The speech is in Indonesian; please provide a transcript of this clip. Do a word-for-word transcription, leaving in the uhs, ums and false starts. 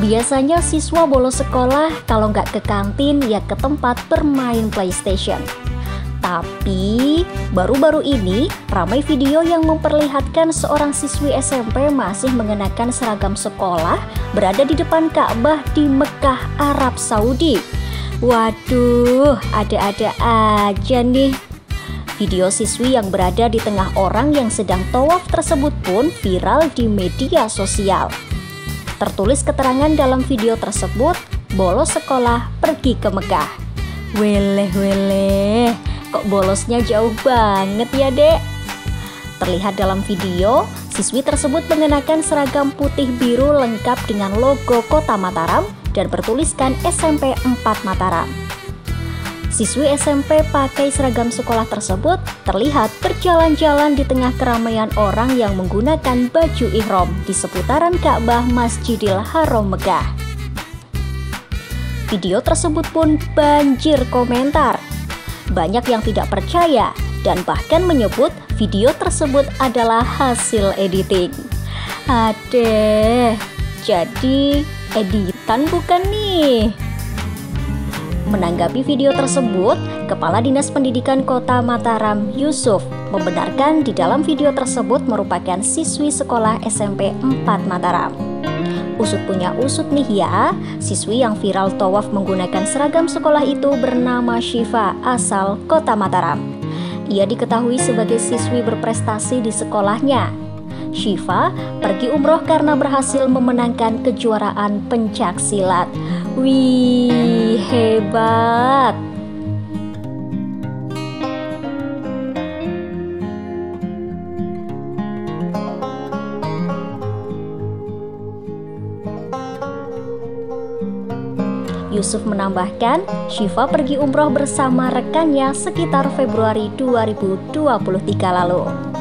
Biasanya siswa bolos sekolah kalau nggak ke kantin ya ke tempat bermain PlayStation. Tapi baru-baru ini ramai video yang memperlihatkan seorang siswi S M P masih mengenakan seragam sekolah berada di depan Ka'bah di Mekah, Arab Saudi. Waduh, ada-ada aja nih. Video siswi yang berada di tengah orang yang sedang tawaf tersebut pun viral di media sosial. Tertulis keterangan dalam video tersebut, bolos sekolah pergi ke Mekah. Weleh weleh, kok bolosnya jauh banget ya dek? Terlihat dalam video, siswi tersebut mengenakan seragam putih biru lengkap dengan logo Kota Mataram dan bertuliskan S M P empat Mataram. Siswi S M P pakai seragam sekolah tersebut terlihat berjalan-jalan di tengah keramaian orang yang menggunakan baju ihram di seputaran Ka'bah Masjidil Haram Mekah. Video tersebut pun banjir komentar. Banyak yang tidak percaya dan bahkan menyebut video tersebut adalah hasil editing. Adeh, jadi editan bukan nih? Menanggapi video tersebut, Kepala Dinas Pendidikan Kota Mataram, Yusuf, membenarkan di dalam video tersebut merupakan siswi sekolah S M P empat Mataram. Usut punya usut nih ya, siswi yang viral tawaf menggunakan seragam sekolah itu bernama Syifa asal Kota Mataram. Ia diketahui sebagai siswi berprestasi di sekolahnya. Syifa pergi umroh karena berhasil memenangkan kejuaraan pencak silat. Wih, hebat! Yusuf menambahkan, Syifa pergi umroh bersama rekannya sekitar Februari dua ribu dua puluh tiga lalu.